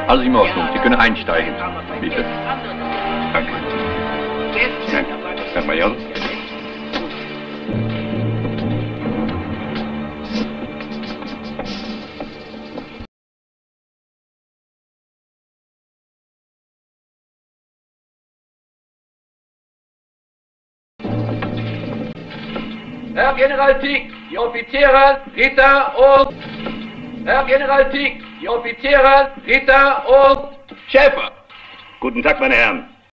Alles in Ordnung, Sie können einsteigen. Bitte. Danke. Herr Major. Herr General Tick, die Offiziere, Ritter und... Herr General Tick, die Offiziere, Ritter und... Schäfer! Guten Tag, meine Herren.